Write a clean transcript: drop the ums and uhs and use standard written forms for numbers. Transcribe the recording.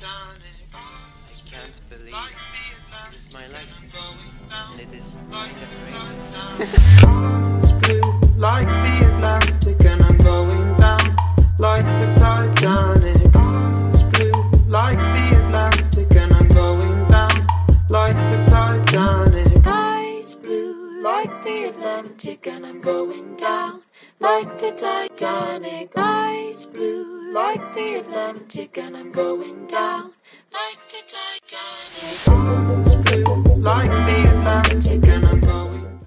I can't believe it's my life, and it is kind of crazy. Blue like the Atlantic, and I'm going down like the Titanic. It's blue like the Atlantic, and I'm going down like the Titanic. Sky's blue like the Atlantic, and I'm going down like the Titanic. Sky's blue like the Atlantic, and I'm going down like the Titanic. It's blue like the Atlantic.